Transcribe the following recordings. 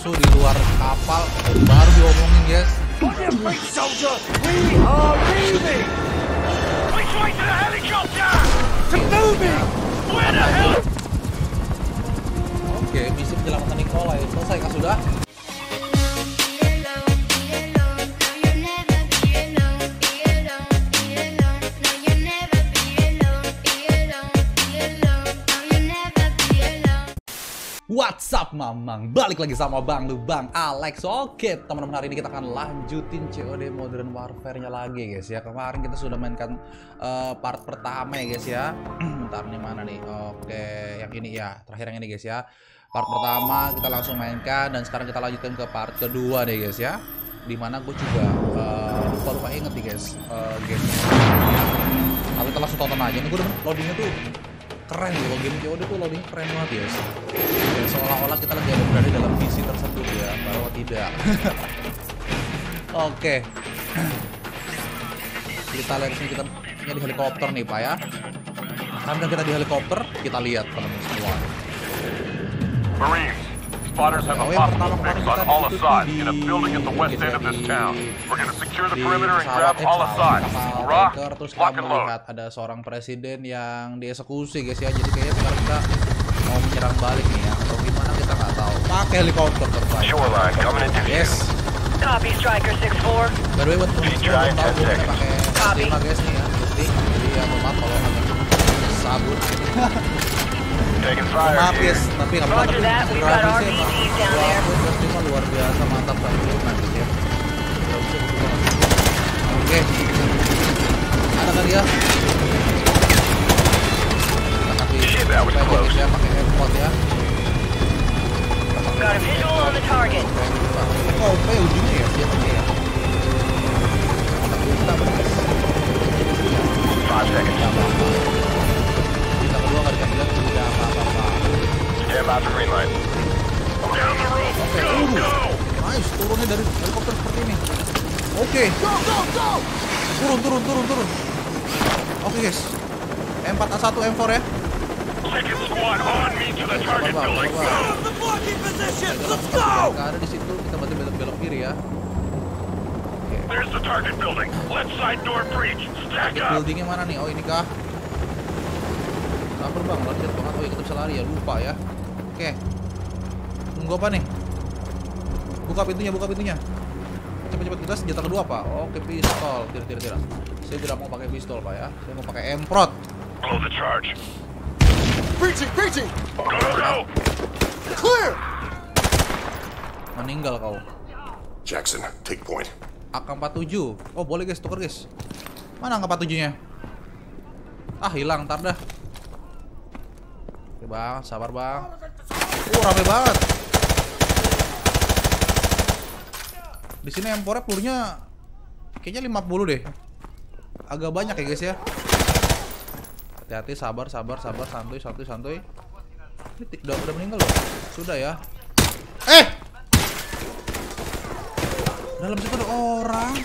Musuh di luar kapal baru diomongin, guys. Oke, misi penyelamatan Nikolai selesai kan sudah? What's up Mamang, balik lagi sama Bang Lu, Bang Alex. Oke teman-teman, hari ini kita akan lanjutin COD Modern Warfare-nya lagi guys ya. Kemarin kita sudah mainkan part pertama ya guys ya. Bentar nih mana nih, oke yang ini ya, terakhir yang ini guys ya. Part pertama kita langsung mainkan dan sekarang kita lanjutkan ke part kedua nih guys ya. Dimana gue juga lupa inget nih guys gamenya. Tapi kita langsung tonton aja nih, gue loadingnya tuh keren loh, game COD tuh loading keren banget ya. Seolah-olah kita lagi ada berada dalam misi tersebut ya, bahwa tidak. Oke. Kita lihat sini, kita di helikopter nih Pak ya. Sambil kita di helikopter, kita lihat teman-teman semua. Marines, spotters have a possible fix on Al-Assad in a building at the west end of this town. We're gonna secure the perimeter and grab Al-Assad. Hurrah! Terus Lock kita and load. melihat ada seorang presiden yang dieksekusi guys ya. Jadi kayaknya sekarang kita mau menyerang balik nih ya, atau gimana kita nggak tahu. Pakai helikopter terbaik. Shoreline coming into view. Yes. Copy, Striker 6-4. By the way, buat teman-teman yang tahu kita pakai Copy. S5 guys nih ya, putih. Jadi ya maaf kalau agak sabut. Taking fire Maaf here. guys, tapi nggak Roger that, we've got grafisnya RPGs down there. grafisnya luar biasa mantap lah gitu ya. Oke, ada kali ya. Shit, that was close. Ya, pakai airport ya. Got a visual on the target. Oh, ujungnya ya, siapanya ya. Kita 5 seconds. kita kedua nggak dikasih lihat tidak apa-apa. Stand by for green light. Down the road. Go, go. Nice, turunnya dari helikopter seperti ini. Oke. Turun. Oke guys. M4A1 M4 ya. Second squad on me to the target building. Nggak ada di situ, kita berarti belok kiri ya. Oke. There's the target building. Left side door breach. Stack up. Buildingnya mana nih? Oh ini kah? Sabar bang, lari banget. Oh ya kita bisa lari ya, lupa ya. Oke. Tunggu apa nih? Buka pintunya. Cepet kita senjata kedua apa? Oke, pistol. Tidak. Saya tidak mau pakai pistol pak ya. Saya mau pakai M-Prot. Blow the charge. Breaching! Go, go, go. Clear! Meninggal kau. Jackson, take point. AK-47. Oh boleh guys, tuker guys. Mana AK-47-nya? Ah hilang, ntar dah. Oke bang, sabar bang. Rame banget. Di sini M4-nya pelurunya kayaknya 50 deh. Agak banyak ya guys ya. Hati-hati, sabar, santuy. Ini udah meninggal loh. Sudah ya. Dalam situ ada orang.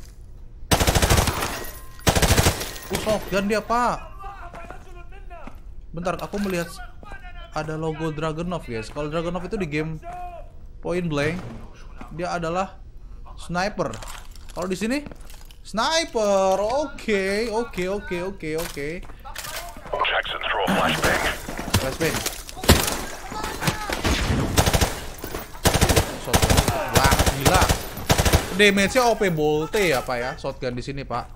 Shotgun dia pak. Bentar, aku melihat ada logo Dragunov guys. Kalau Dragunov itu di game Point Blank dia adalah sniper. Kalau di sini sniper. Oke. Jackson, throw a flashbang. Flashbang. Shotgun wah gila. Damage-nya OP Bolte ya pak ya. Shotgun di sini pak.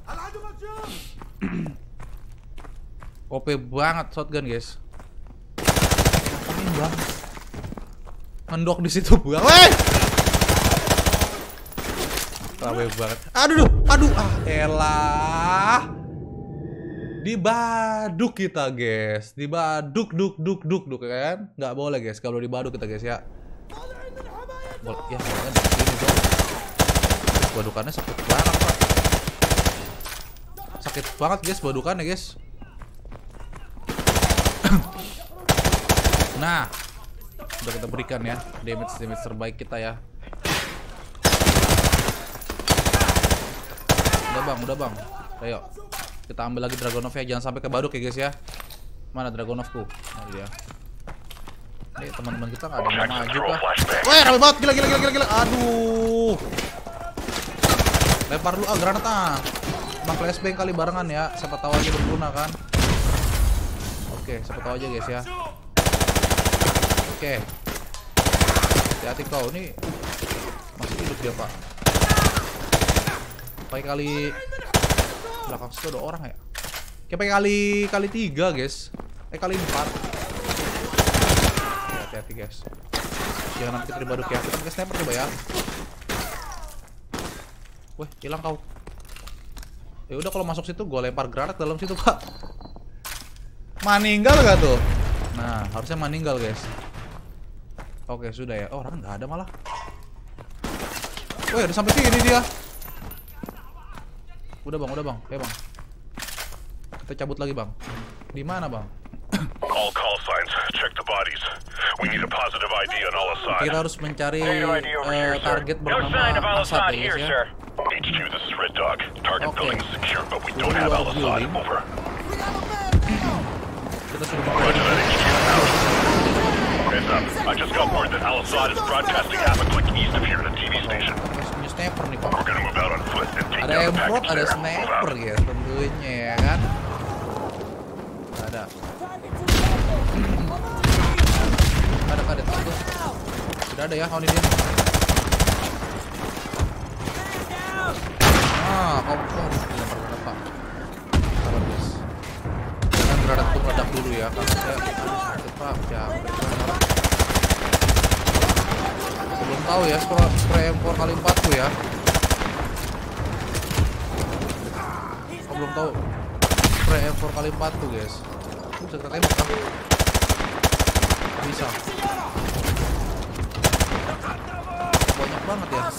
OP banget shotgun guys. Ngapain bang? Mendok di situ bang. Weh! Rame banget. Aduh. Elah. Dibaduk kita guys. Dibaduk kan? Nggak boleh guys kalau dibaduk kita guys ya. Ya jangan di sini dong. Badukannya sakit banget pak. Sakit banget guys badukannya guys. Nah, udah kita berikan ya damage terbaik kita ya. Udah bang. Ayo kita ambil lagi Dragunov ya, jangan sampai kebaduk ya guys ya. Mana Dragunovku? Nah dia. Nih teman-teman kita nggak ada yang Jackson, maju throw a kah? flashbang. Weh, rame banget, gila. Aduh. Lempar dulu granat Bang flashbang kali barengan ya. Siapa tahu aja berguna kan. Oke, siapa tahu aja guys ya. Oke. Hati-hati kau nih. Masih hidup dia, Pak. Pakai kali belakang situ ada orang ya. Kayak kali 3, guys. Kali 4. Hati-hati, guys. Jangan nanti kita dibaduk ya. Kita pakai sniper coba ya. Wih, hilang kau. Ya udah kalau masuk situ gue lempar granat dalam situ, Pak. Maninggal gak tuh? Nah, harusnya maninggal, guys. Oke, sudah ya. Oh, orang nggak ada malah. Wih, udah sampai sini dia. Udah, Bang. Oke, Bang. Kita cabut lagi, Bang. Di mana, Bang? All call signs. Check the bodies. We need a positive ID on all sides. Kita harus mencari target No sign of bernama Asad Al-Assad ya, here, guys ya. sir. HQ, this is Red Dog. Target Okay. building is secure, but we Sudah don't have luar Al-Assad. building. Over. Kita sudah Roger that, HQ. Heads up. I just got word that Al-Assad is broadcasting half a click east of here at a TV station. punya sniper nih, Pak. We're gonna move out on foot and take Ada down the emprot, package ada there. Move sniper out. ya, tentunya ya kan. Ada. Ada itu. Sudah ada ya, oh ini dia. Kau dilempar granat, Pak. Sabar, guys. Jangan granat itu meledak dulu ya, karena saya sakit, Pak. Jangan granat. Belum tahu ya spray M4 kali 4 tuh ya. Belum tahu spray M4 kali 4 tuh, guys. Bisa kita tembak kan? Bisa. Banyak banget ya.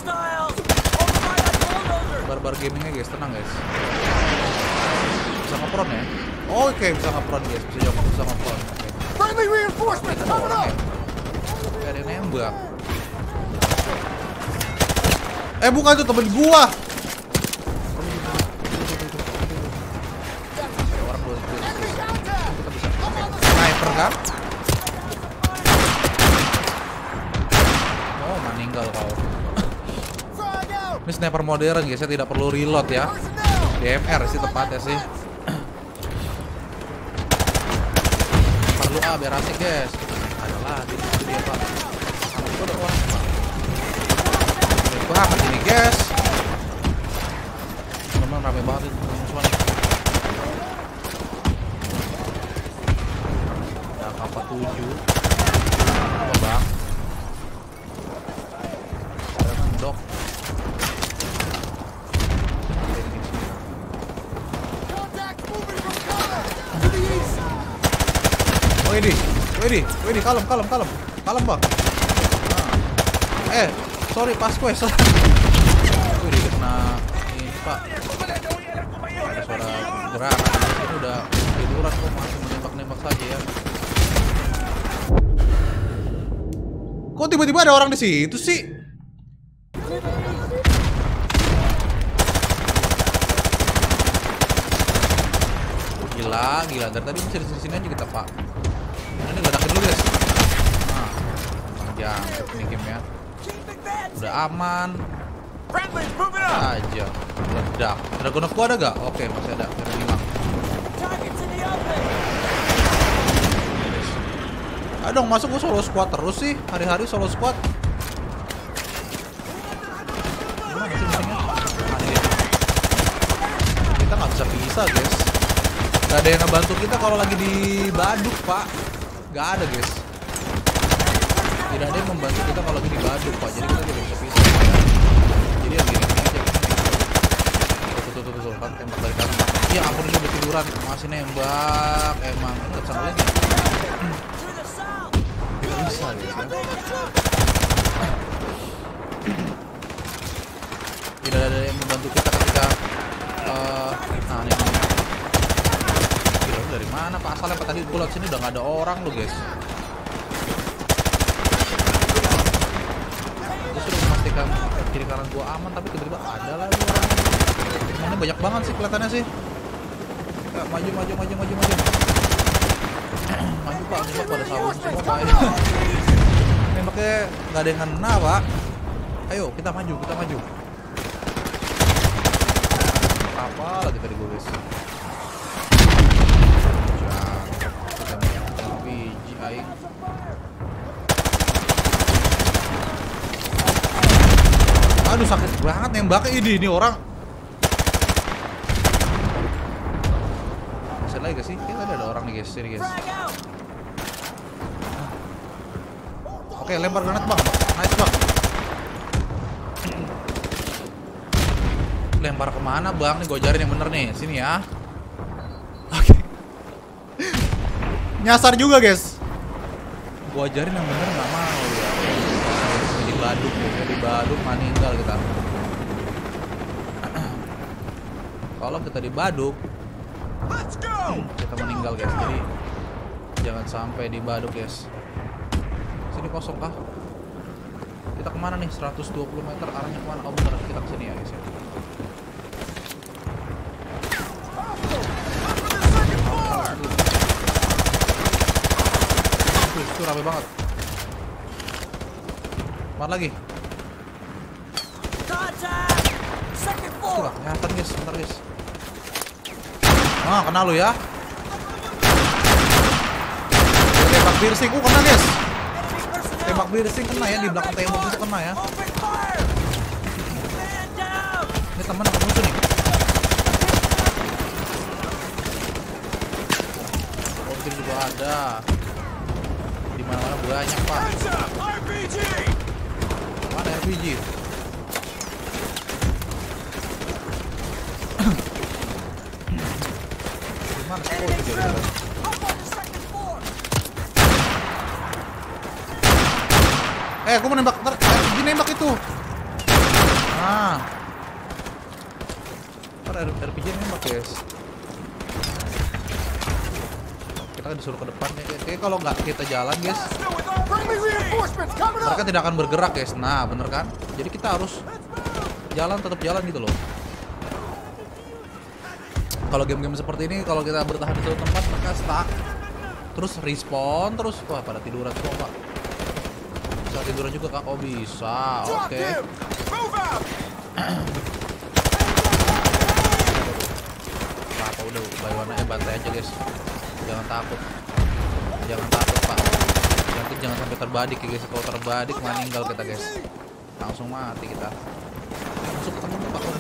Barbar gamingnya, guys, tenang, guys. Bisa ngepron ya? Oke, bisa ngepron, guys. Bisa ngepron. Oke. Friendly reinforcements Ada coming orang up! ya? Gak ada yang nembak. Bukan itu temen gua. Orang dua kita bisa sniper kan? Oh, meninggal kau. Ini sniper modern, guys. Saya tidak perlu reload ya. DMR sih tepatnya sih. Perlu biar asik, guys. Adalah itu dia, Pak. Itu ada orang, Pak. Banget ini, guys. Memang rame banget itu musuhan. Ada kapal 7. Apa, Bang? Sekarang dok. Widih, kalem, Bang. Sorry, pas quest. Widih, kena ini, Pak. Ada suara granat. Ini udah tiduran kok, masih menembak-nembak saja ya. Kok tiba-tiba ada orang di situ sih? Gila. Dari tadi bisa di sini aja kita, Pak. Ini ledakin dulu, guys. Nah, jangkut nih game ya. Udah aman. Aja. Ledak. Dragon of gua ada gak? Oke, masih ada. Udah hilang. Ayo dong, masuk gua solo squad terus sih. Hari-hari solo squad. Gimana sih musuhnya? Kita nggak bisa, guys. Gak ada yang ngebantu kita kalau lagi di baduk, Pak. Gak ada, guys. Tidak ada yang membantu kita kalau lagi di baduk, Pak. Jadi kita tidak bisa pisah. Jadi ya gini aja. Tuh. Kan tembak dari kanan. Iya, ampun, ini udah tiduran. Masih nembak. Emang dekat sama lagi. Tidak bisa, guys ya. Tidak ada yang membantu kita ketika nah ini. Gila, dari mana Pak asalnya? Pak tadi gue liat sini udah nggak ada orang loh, guys. Gue sudah memastikan kiri kanan gue aman, tapi tiba-tiba ada lagi orang. Ini banyak banget sih kelihatannya sih. Ya, maju. Maju Pak, nembak pada sawung semua Pak. Nembaknya nggak ada yang kena Pak. Ayo kita maju, kita maju. Apa lagi tadi gue guys? RPG aing. Aduh sakit banget nembaknya ini orang. Masih lagi gak sih? Kayaknya ada orang nih guys, sini guys. Oke, lempar granat bang, nice bang. Lempar kemana bang? Nih gue ajarin yang bener nih, sini ya. Oke. Nyasar juga guys. Gue ajarin yang bener nggak mau ya. Jadi baduk ya, jadi baduk meninggal kita. Kalau kita di baduk, kita meninggal guys. Jadi jangan sampai di baduk guys. Sini kosong kah? Kita kemana nih? 120 meter arahnya kemana? Oh bener, kita kesini ya guys ya. Itu rame banget. Mana lagi? Itu lah, kelihatan guys, bentar guys. Ah, kena lu ya. Tembak piercing, kena guys. Tembak piercing kena ya, di belakang tembok itu kena ya. Ini teman apa musuh nih? Mungkin juga ada. Di mana-mana banyak pak. Mana RPG? Gimana sih? Oh, itu dia. Aku mau nembak, RPG nembak itu. Nah, RPG nembak guys. Kita disuruh ke depan. Kayak kalau nggak kita jalan guys, mereka tidak akan bergerak guys. Nah, bener kan? Jadi kita harus jalan, tetap jalan gitu loh. Kalau game-game seperti ini, kalau kita bertahan di suatu tempat, mereka stuck, terus respawn, terus wah pada tiduran semua pak. Bisa tiduran juga kak? Oh bisa, oke. Apa udah bayangannya bantai aja guys. Jangan takut pak. Nanti jangan sampai terbadik ya guys. Kalau terbadik meninggal kita guys, langsung mati kita. Masuk ke temen pak.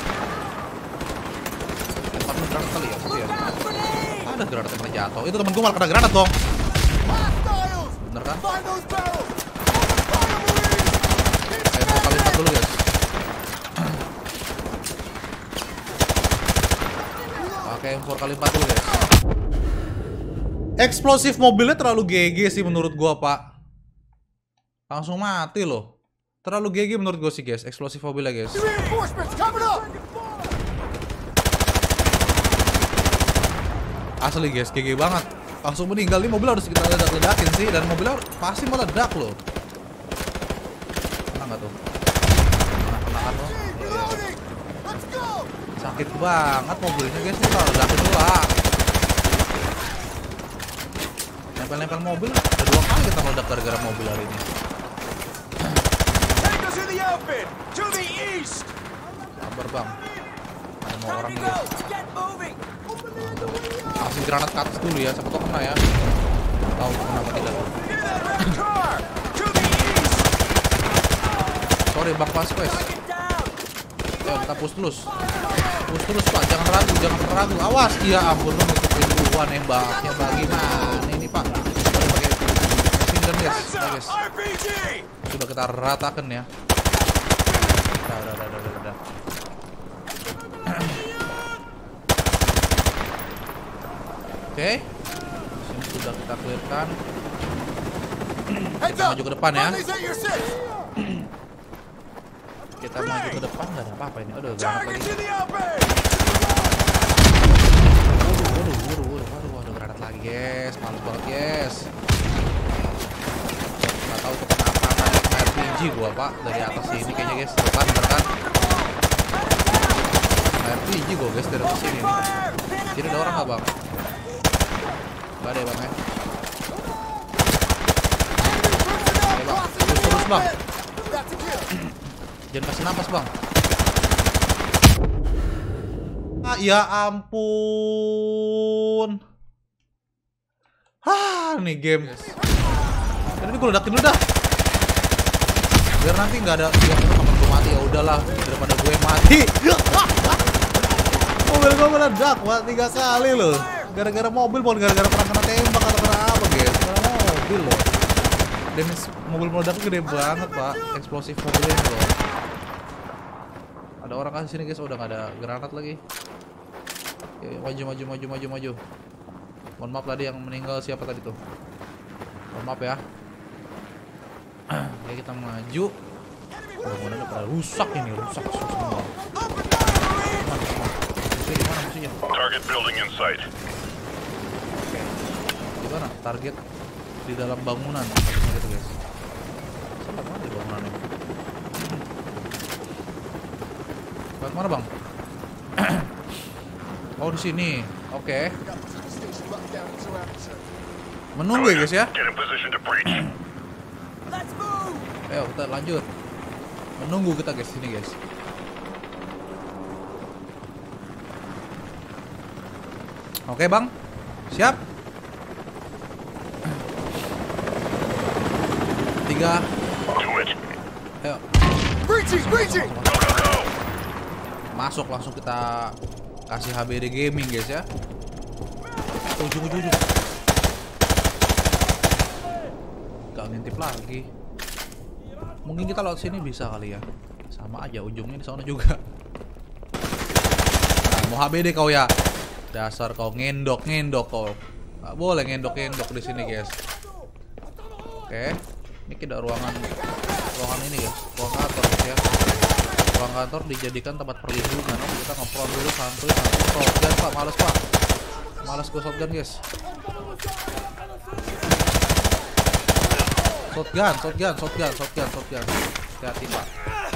Lempar granat kali ya, gitu ya. Ada granat yang pernah jatuh. Itu temen gue malah kena granat dong. Bener kan? Ayo kali 4 dulu guys. Oke, 4 kali 4 dulu guys. Eksplosif mobilnya terlalu GG sih menurut gua pak. Langsung mati loh. Terlalu GG menurut gua sih guys, eksplosif mobilnya guys. Asli guys, GG banget. Langsung meninggal. Ini mobil harus kita ledak-ledakin sih. Dan mobilnya pasti meledak loh. Kena nggak tuh? Kena-kenaan loh. Sakit banget mobilnya guys. Ini kalau ledakin dulu lah. Nempel-nempel mobil, ada 2 kali kita meledak gara-gara mobil hari ini. Sabar bang, ada mau orang guys. Kasih granat ke atas dulu ya, siapa tau kena ya. Tahu kenapa tidak. Sorry bang pas guys. Ayo kita push terus pak, jangan ragu, awas. Iya ampun, lu ngikutin gua nembaknya bagaimana ini pak. Pakai finger guys. Sudah kita ratakan ya. Udah. Oke, sini sudah kita clearkan. Kita maju ke depan ya. Kita maju ke depan, nggak ada apa-apa ini. Aduh, granat lagi. Waduh, ada granat lagi guys. Malu banget guys. Nggak tahu itu kenapa ada RPG gua pak dari atas sini kayaknya guys. Depan bener kan? RPG gua guys dari atas sini nih. Jadi ada orang nggak bang? Nggak ada ya bang ya. napas bang. Jangan kasih napas bang. Ah, ya ampun. Nih game. Ini gue ledakin dulu dah. Biar nanti nggak ada yang temen gue mati, ya udahlah daripada gue mati. Mobil gue meledak, Pak, 3 kali loh. Gara-gara mobil, bukan gara-gara pernah kena tembak atau kena apa, guys. Karena mobil loh. Damage mobil meledaknya gede banget, Pak. Eksplosif mobilnya ini loh. Ada orang kan sini, guys. Udah nggak ada granat lagi. Ya, maju. Mohon maaf tadi yang meninggal siapa tadi tuh. Mohon maaf ya. Oke, kita maju. Mudah-mudahan udah pada rusak ini, rusak semua. Gimana musuhnya? Target building in sight. Oke. Gimana? Target di dalam bangunan gitu, guys. Salah banget di bangunannya. Bang, mana, Bang? Oh, di sini. Oke. Menunggu ya, guys ya. Get in position to breach. Ayo kita lanjut. Menunggu kita, guys, sini, guys. Oke, Bang. Siap. 3. Do it. Ayo. Breaching! Masuk langsung kita kasih HBD gaming, guys ya. Ujung. Gak ngintip lagi. Mungkin kita lewat sini bisa kali ya. Sama aja ujungnya di sana juga. Nah, mau HBD kau ya. Dasar kau ngendok kau. Gak boleh ngendok di sini, guys. Oke. Ini kita ruangan ini, guys. Ruang kantor, guys ya. Ruang kantor dijadikan tempat perlindungan. Oke, kita nge-front dulu santuy. Shotgun, Pak. Males gue shotgun, guys. Shotgun. Hati-hati, Pak.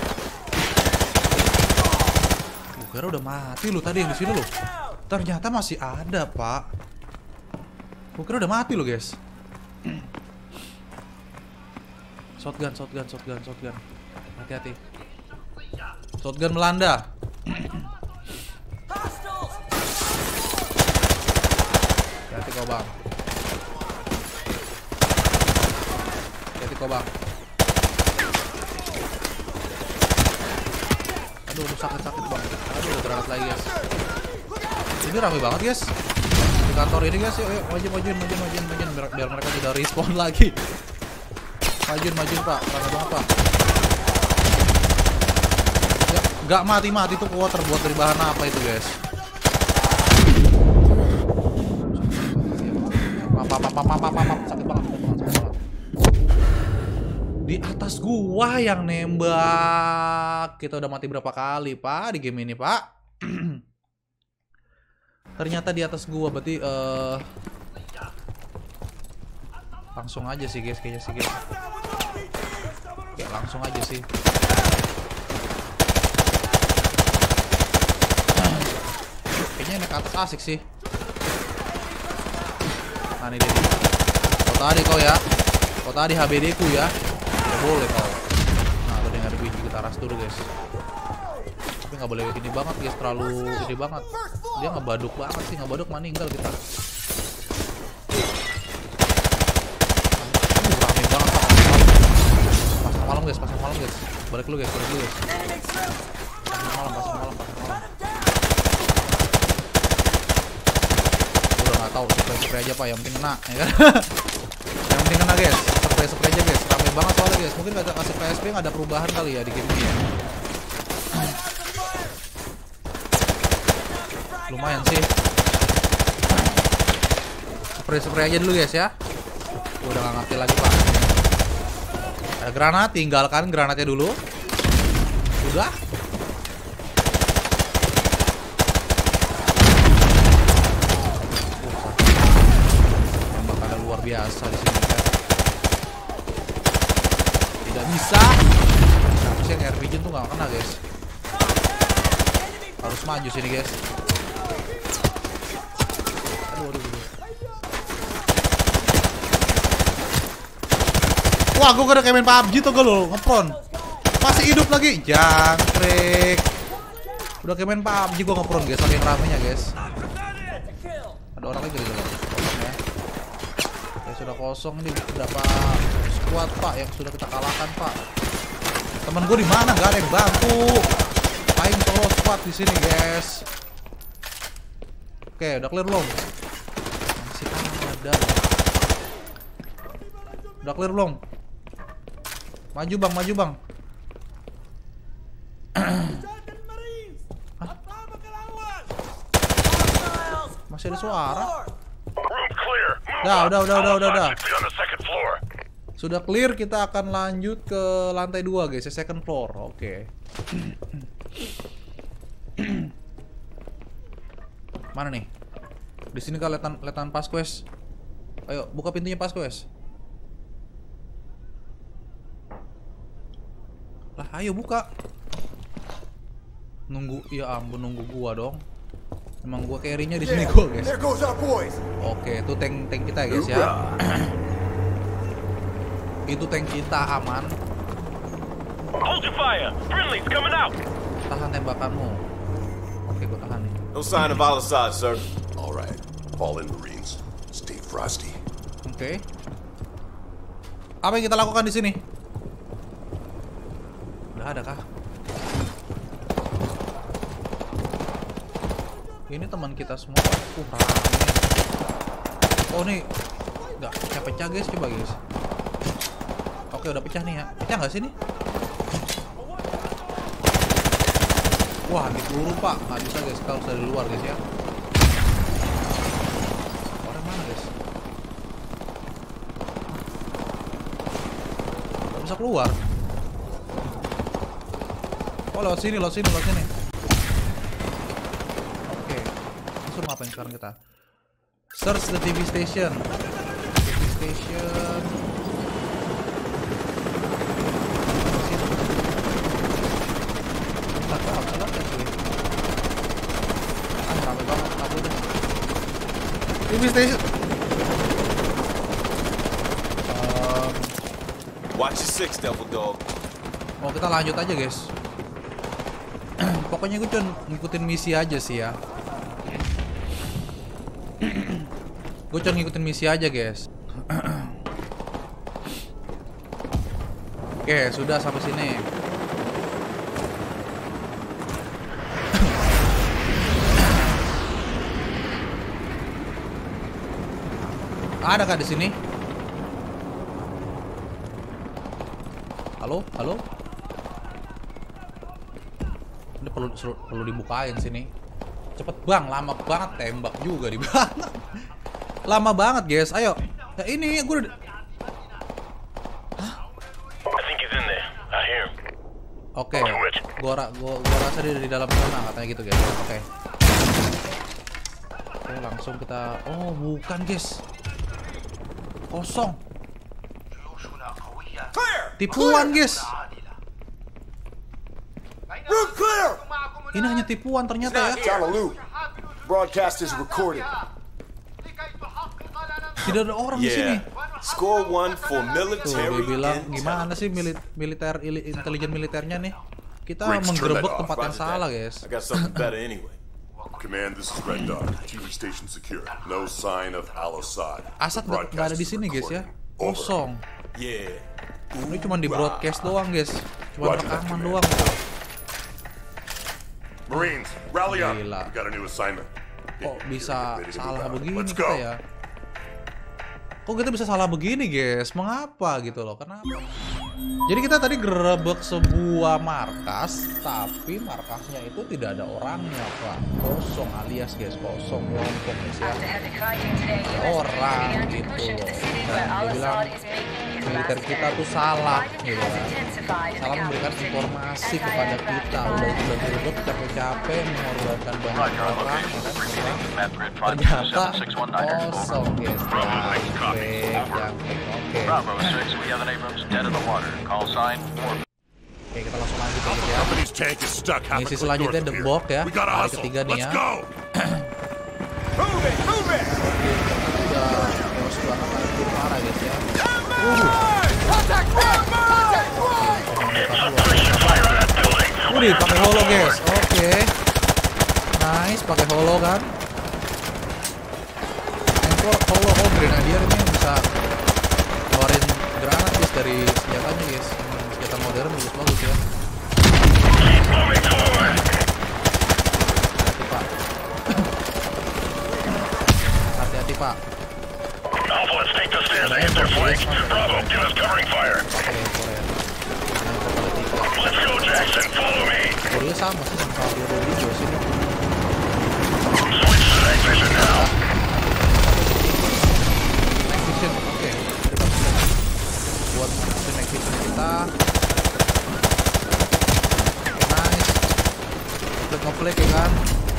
Kira udah mati lu tadi yang di sini lu. Ternyata masih ada, Pak. Kira udah mati lu, guys. Shotgun. Hati-hati. Shotgun melanda. Hati-hati kau, Bang. Aduh, sakit, Bang. Aduh, udah granat lagi, guys. Ini rame banget, guys. Di kantor ini, guys. Yuk, majuin biar mereka tidak respawn lagi. Majuin, Pak. Rame banget, Pak. Gak mati tuh kuat terbuat dari bahan apa itu, guys? Maaf, sakit banget. Di atas gua yang nembak. Kita udah mati berapa kali, Pak, di game ini, Pak? Ternyata di atas gua, berarti langsung aja sih, guys, kayaknya sih, guys. Oke, langsung aja sih. Kayaknya naik ke atas asik sih. Nah, ini dia. Kau tadi HBD ku ya. Tidak boleh kau. Nah, tadi yang ada biji kita ras dulu, guys. Tapi nggak boleh ini banget, guys. Terlalu ini banget. Dia ngebaduk banget sih. Ngebaduk meninggal kita. Rame banget, Pak. Pasang malam, guys. Balik lu, guys. Pasang malam. Udah nggak tahu. Spray aja, Pak. Yang penting kena, ya kan? Yang penting kena, guys. Spray aja, guys. Rame banget soalnya, guys. Mungkin nggak kasih PSP, nggak ada perubahan kali ya di game ini ya. Lumayan sih. Spray aja dulu, guys ya. Udah nggak ngerti lagi, Pak. Ada granat, tinggalkan granatnya dulu. Udah. Tembakannya luar biasa di sini, kan. Tidak bisa. Kenapa sih yang RPG tuh nggak kena, guys? Harus maju sini, guys. Aduh. Wah, gue udah kayak main PUBG tuh gue lo, ngepron. Masih hidup lagi, jangkrik. Udah kayak main PUBG gue ngepron guys, saking ramenya guys. Ada orang lagi di dalam. Kosong ya. Oke, sudah kosong nih. Berapa squad pak yang sudah kita kalahkan pak? Temen gue di mana? Gak ada yang bantu. Paling solo squad di sini guys. Oke, udah clear belum? Masih ada. Udah clear belum? Maju bang, maju bang. Masih ada suara. Udah. Sudah clear, kita akan lanjut ke lantai 2 guys, second floor. Oke. Mana nih? Di sini kan letan pas quest. Ayo, buka pintunya pas quest. Lah, ayo buka. Nunggu, ya ampun, nunggu gua dong. Emang gua carry-nya di sini gua, guys. Oke, itu tank kita guys ya. Itu tank kita aman. Hold your fire. Friendly's coming out. Tahan tembakanmu. Oke, gua tahan nih. No sign of Al-Assad, sir. All right. Fall in, Marines. Stay frosty. Oke. Apa yang kita lakukan di sini? Nggak ada kah? Ini teman kita semua. Rame. Oh nih, nggak pecah-pecah guys, coba guys. Oke, udah pecah nih ya. Pecah nggak sih nih? Wah, di peluru pak, nggak bisa guys kalau dari luar guys ya. Orang mana guys? Nggak bisa keluar. Oh lewat sini. Apa yang sekarang kita search the TV station. TV station. Watch your six, Devil Dog. Oh, kita lanjut aja guys. Pokoknya gue cuma ngikutin misi aja sih ya. Gue cuma ngikutin misi aja guys. Oke, sudah sampai sini. Ada kah di sini? Halo? Ini perlu dibukain sini. Cepet bang, lama banget tembak juga di bang. Lama banget guys, ayo. Ya ini gue udah. Oke, gua rasa dia di dalam sana katanya gitu guys. Oke, langsung kita. Oh bukan guys, kosong. Tipuan guys. Route clear. Ini hanya tipuan ternyata ya. Broadcast is recorded. Tidak ada orang di sini. Score 1 for Tuh, military. dia bilang gimana sih intelijen militernya nih? Kita menggerebek tempat yang salah, guys. I got something better anyway. Command, this is Red Dot. TV station secure. No sign of Al-Assad. Asad nggak ada di sini, guys ya. Kosong. Yeah. Ini cuma di broadcast doang, guys. Cuma rekaman doang. Marines, rally up. Gila. We got a new assignment. Kok bisa Ready to salah move out. begini Let's kita go. ya? Kok kita bisa salah begini guys? Mengapa gitu loh? Kenapa? Jadi kita tadi gerebek sebuah markas, tapi markasnya itu tidak ada orangnya pak. Kosong alias guys, kosong kelompok guys ya. Orang gitu loh. Dan dia bilang militer kita tuh salah gitu kan. Salah memberikan informasi kepada kita. Udah gerebek capek-capek mengorbankan banyak orang ya kan. Ternyata kosong guys. Oke. Bravo 6, we have an Abrams dead in the water. Call sign. Oke, kita langsung lanjut aja ya. Company's tank is stuck half a Misi click selanjutnya north of The here. Bok ya. We gotta Hari hustle. ketiga nih Let's ya. go. Move it, move it. Udah chaos banget, ada parah guys ya. Wih, pakai holo guys. Oke. Nice, pakai holo kan. Import holo. Oh, grenadier ini bisa keluarin granat guys dari senjatanya guys. Senjata modern bagus ya. Hati-hati pak. Alpha, let's take the stairs and hit their flanks. Bravo, give us covering fire. Let's go, Jackson. Follow me. Korea sama sih sama Korea juga sih. Switch to night vision now. Night vision, oke. Buat night vision kita. Nice. Udah nge-flag ya kan.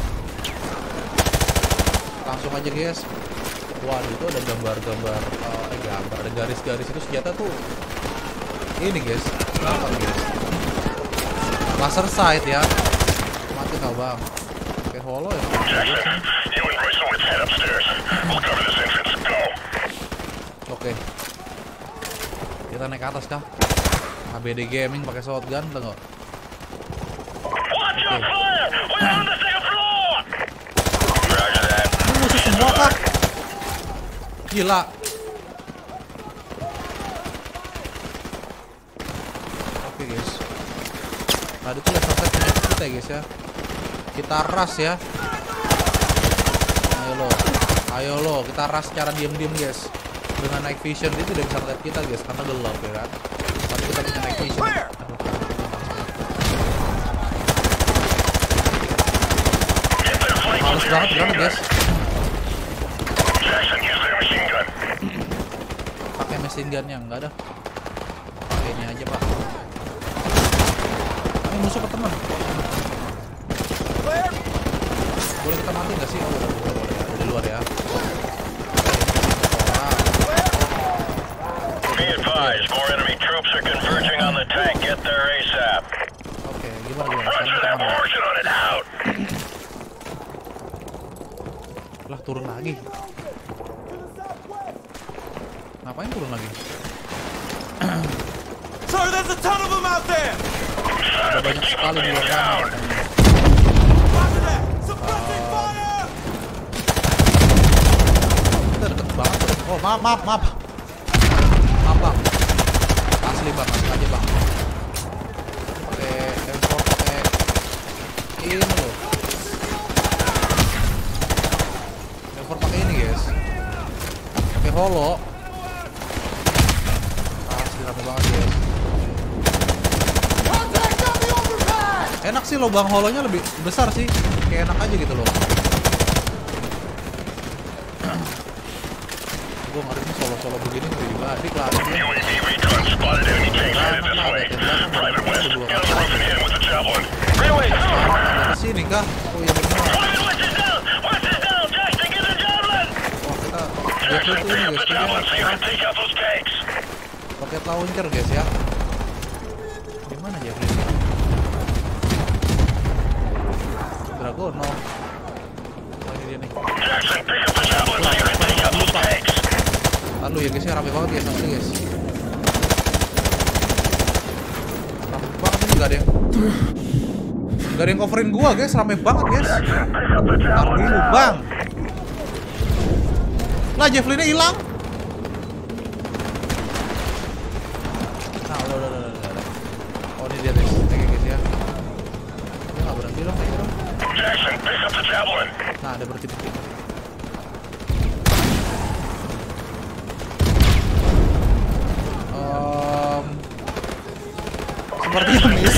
Langsung aja guys. Waduh, itu ada gambar-gambar, ada garis-garis itu senjata tuh. Ini guys, apa guys? Laser sight ya. Mati nggak bang? Kayak holo ya. Jackson, you and Grayson head upstairs. We'll cover this entrance. Go. Oke. Kita naik ke atas kah? ABD Gaming pakai shotgun, tengok. Watch your fire. We're on the second floor. Roger that. Ini musuh semua kah? Gila. Oke guys. Tadi tuh level set kita ya guys ya. Kita ras ya. Ayo lo, kita ras secara diam-diam guys. Dengan night vision dia tidak bisa ngeliat kita guys karena gelap ya kan. Tapi kita punya night vision. Halus banget kan guys. Pakai mesin gunnya enggak ada. Pakai ini aja pak. Ini musuh ke teman. Boleh kita mati nggak sih? Oh boleh ya. Dari luar ya. Be advised, more enemy troops are converging on the tank. Get there ASAP. Oke, gimana? Sekarang Roger kita that. mana? Working on it out. Lah turun lagi. Ngapain turun lagi? Sir, there's a ton of them out there! Ada banyak sekali di luar sana. Roger that! Suppressing fire! Kita deket banget. Oh maaf. Maaf bang. Asli bang, asli aja bang. Pakai M4, pakai ini loh. M4 pakai ini guys. Pakai holo. Asli rame banget guys. Enak sih lubang holonya lebih besar sih. Kayak enak aja gitu loh. Gue ngerinya solo-solo begini ngeri banget. Kelar dia. UAV recon spotted enemy tanks headed this way. Private West, get on the roof and hit him with the javelin. Railway, Ada kesini kah? Oh iya benar. West is down! West is down! Jackson, get the javelin! Oh kita Jackson, ini pick up guys. the javelin so you can take out those tanks. Roket launcher guys ya. Gimana javelin? Dragono. Oh ini dia nih. Jackson, pick up the javelin so you can take out those tanks. Lalu ya guys ya, rame banget guys asli guys. Rame banget ini, gak ada yang coverin gua guys, rame banget guys. Taruh dulu bang. Lah javelinnya hilang. Nah udah. Oh ini dia guys, guys ya. Dia nggak berhenti dong, Jackson, pick up the javelin. Nah ada berhenti. Sepertinya miss.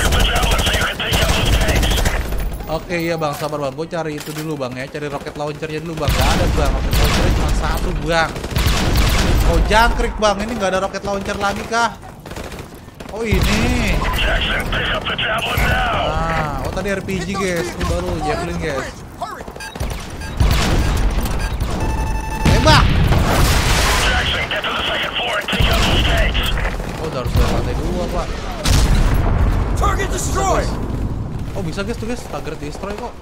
Oke iya bang, sabar bang, gue cari itu dulu bang ya, cari roket launchernya dulu bang. Gak ada bang, roket launchernya cuma satu bang. Oh jangkrik bang, ini gak ada roket launcher lagi kah? Oh ini. Nah, oh tadi RPG guys, ini baru javelin guys. Tembak. Oh udah harus dari lantai 2 pak. Target destroyed! Oh bisa guys tuh guys, target destroy kok.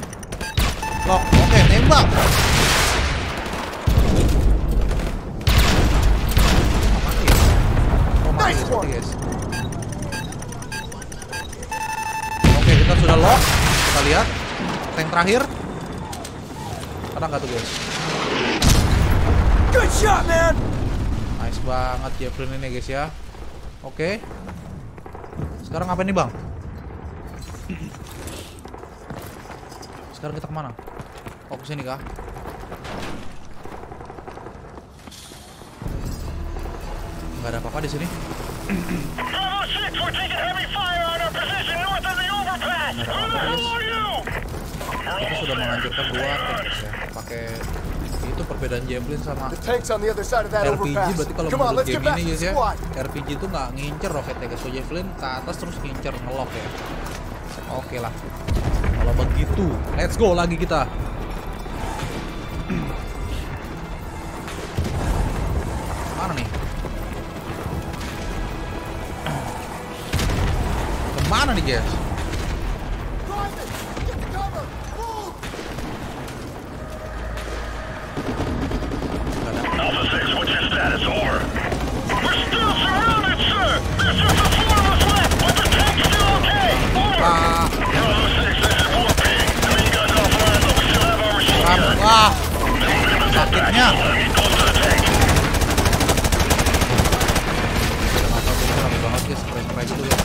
Lock, oke nembak. guys, guys. Oke, kita sudah lock. Kita lihat tank terakhir. Ada nggak tuh guys? Good shot, man. Nice banget Javelin ini guys ya. Oke. Sekarang apa nih bang? Sekarang kita kemana? Oh kesini kah? Nggak ada apa-apa di sini. Bravo 6, we're taking heavy fire on our position north of the overpass. Who the hell are you? Kita sudah menghancurkan 2 tank guys ya. Pakai itu perbedaan Javelin sama The tank's on the other side of that RPG. overpass. Berarti kalau Come on, menurut let's get game back ini to guys the ya, squad. RPG itu nggak ngincer roketnya guys. So Javelin ke atas terus ngincer ngelock ya. Oke lah. Kalau begitu, let's go lagi kita. Mana nih? Kemana nih guys? Alpha 6, what's your status? Over. We're still surrounded, sir. There's just the 4 of us left, but the tank's still okay. Over. Bravo 6, this is Warpig. The main gun's offline, but we still have our machine gun. Wah, sakitnya. Close to the tank. Rapih banget guys, spray dulu ya.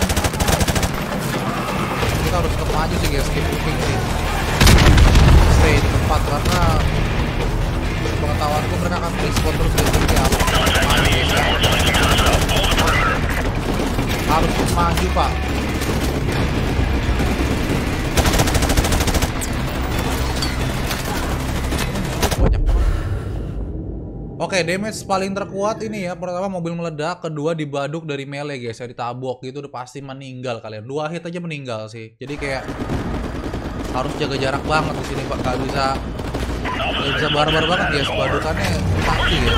Kita harus tetap maju sih guys, keep moving sih. Stay di tempat karena pengetahuanku mereka akan respon terus guys dari apa. Harus maju pak. Oke, damage paling terkuat ini ya. Pertama mobil meledak, kedua dibaduk dari melee guys ya, ditabok gitu udah pasti meninggal kalian. 2 hit aja meninggal sih. Jadi kayak harus jaga jarak banget di sini Pak. Gak bisa barbar banget guys, badukannya pasti ya.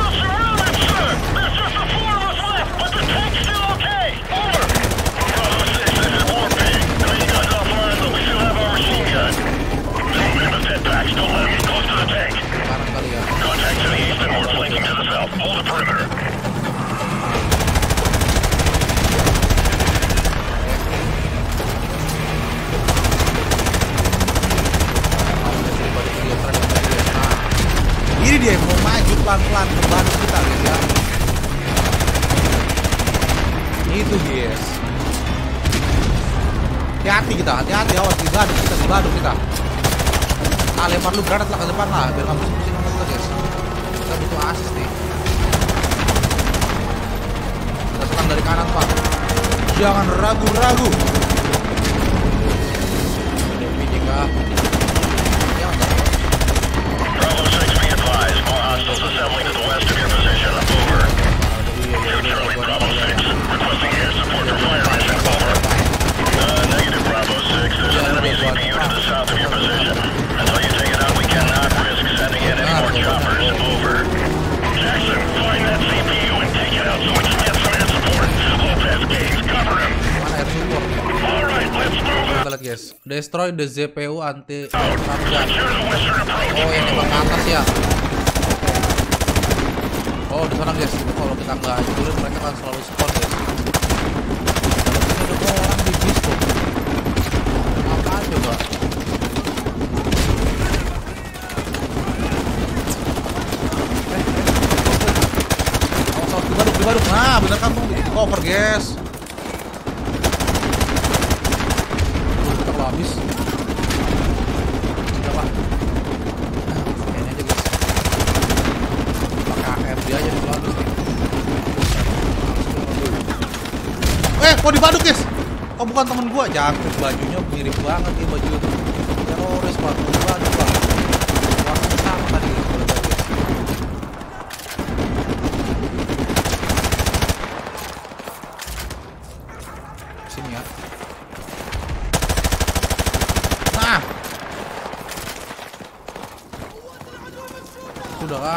Kanan kali ya. Ini dia mau maju pelan-pelan membantu kita guys ya. Itu guys. Hati-hati kita, hati-hati awas dibaduk kita. Ah, lempar lu granat lah ke depan lah biar nggak pusing-pusing sama kita guys. Kita butuh asis nih. Kita serang dari kanan pak. Jangan ragu-ragu. Ada PD kah? Bravo 6, be advised. More hostiles assembling to the west of your position. Over. Charlie, Bravo 6. Requesting air support for fire mission. Over. Negative, Bravo 6. There's an enemy CPU to the south of your position. Until you take it out, we cannot risk sending in any more choppers. Over. Jackson, find that CPU and take it out so we can get some air support. Lopez, Gates, cover him. Mana air support? All right, let's move Kita lihat guys. Destroy the ZPU anti out. Ramjan. Secure the western approach. Oh yang nembak ke atas ya. Oh di sana guys. Kalau kita nggak hancurin mereka kan selalu spawn guys. Ini ada orang di bis tuh. Apaan coba? Dibaduk. Nah bener kan tuh cover guys. Kita kalau habis. Udah pak. Kayaknya aja guys. Pakai AR dia aja di kalau habis nih. Kok dibaduk guys? Oh bukan temen gua. Jangkut bajunya mirip banget nih baju teroris pak. Baju pak. Warnanya sama tadi guys. Sini ya. Nah. Sudah kah?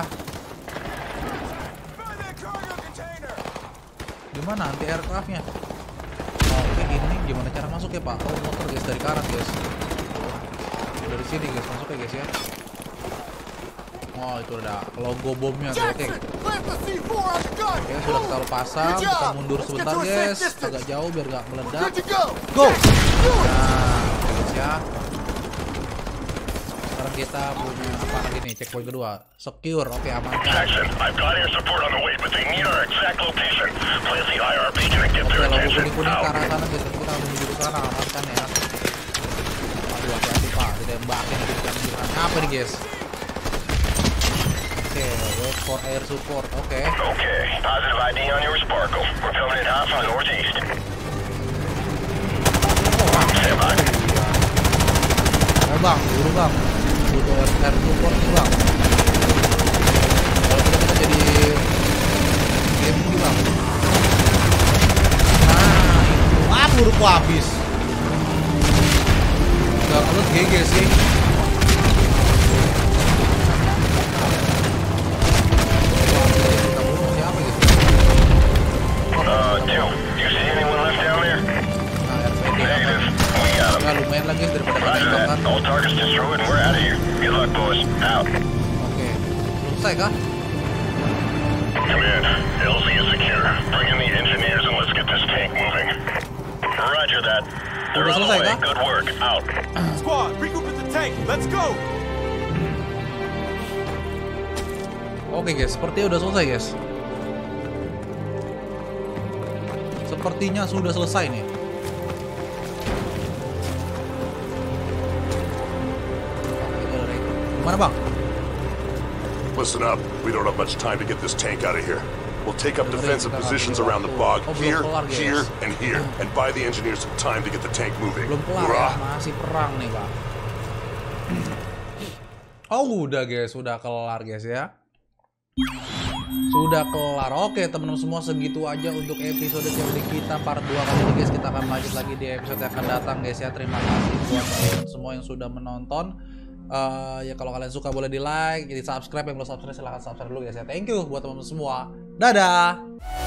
Gimana anti aircraftnya? Oke ini gimana cara masuk ya pak? Oh motor guys dari kanan guys. Dari sini guys masuk ya guys ya. Oh, itu udah logo bomnya tuh. Oke. Jackson, plant the C4 on the gun. Oke, sudah kita pasang. Good Kita job. mundur Let's sebentar, get to a guys. safe distance. Agak jauh biar gak meledak. Good to go. Go. Jackson, do it. Nah, guys ya. Sekarang kita punya apa lagi nih? Checkpoint kedua. Secure. Oke, amankan. Jackson, I've got air support on the way, but they need our exact location. Place the IRP to get Oke, their logo attention. kuning-kuning ke Out. arah sana, guys. Kita harus menuju ke sana, amankan ya. Aduh, hati-hati Pak. Ditembakin gitu. Apa nih, guys? Oke, wait for air support. Oke. Okay, positive ID on your Sparkle. We're filming it half on the northeast. Stand by. Bang, buru bang. Butuh air support nih bang. Kalau kita jadi game ini bang. Nah, itu. Buruku habis. Gak kelut GG sih. Two. Do you see anyone left down there? Nah, RPD Negative. We got ya him. lumayan lagi daripada kita Roger tembak kan. that. All targets destroyed and we're out of here. Good luck, boys. Out. Oke, selesai kah? Command, LZ is secure. Bring in the engineers and let's get this tank moving. Roger that. They're Udah on the selesai way. kah? Good work. Out. Squad, regroup at the tank. Let's go. Oke guys, sepertinya udah selesai guys. Sepertinya sudah selesai nih. Gimana bang? Listen up. We don't have much time to get this tank out of here. We'll take up defensive positions around the bog here, here, and here, and buy the engineers some time to get the tank moving. Belum kelar ya, Hurrah! masih perang nih pak. Oh udah guys, sudah kelar guys ya. Sudah kelar. Oke teman-teman semua, segitu aja untuk episode COD kita part 2 kali ini guys. Kita akan lanjut lagi di episode yang akan datang guys ya. Terima kasih buat kalian semua yang sudah menonton. Ya kalau kalian suka boleh di like, jadi subscribe. Yang belum subscribe silahkan subscribe dulu guys ya. Thank you buat teman-teman semua. Dadah.